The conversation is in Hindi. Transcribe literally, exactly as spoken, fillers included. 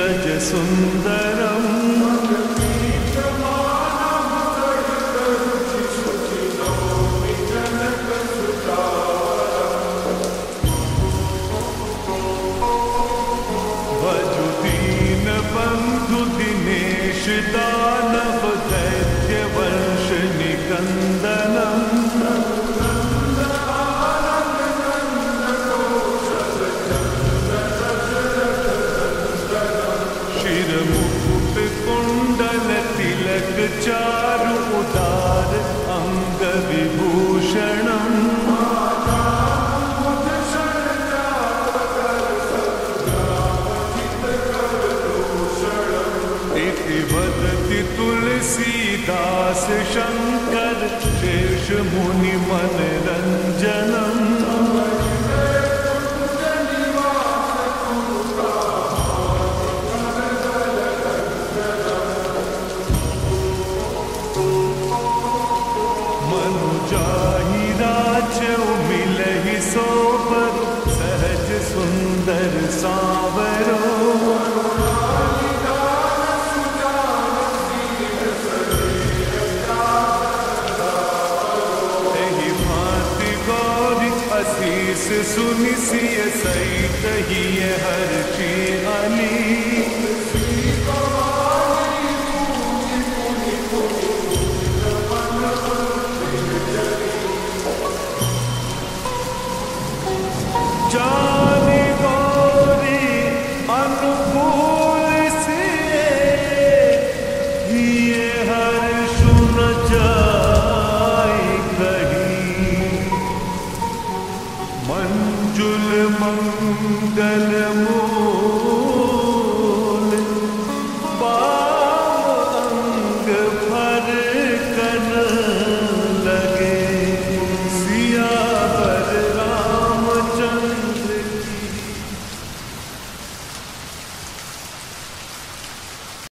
रज सुंदरम भजुदीन बंधु दिनेश दानव दैत्य वंश निकंदनम शिरमुकुट कुंडल तिलक चारु उदार अंग विभूषणम इति वदति तुलसीदास शंकर शेष मुनि मनरंजनम मनुजाहि राजो मिलहि सोबर सहज सुंदर सावरो असीस सुनि सिय सहित हिय हर्षि अली जानि गौरी अनुकूल सिय हिय हर्ष न जाय कही मंजुल मंगल मो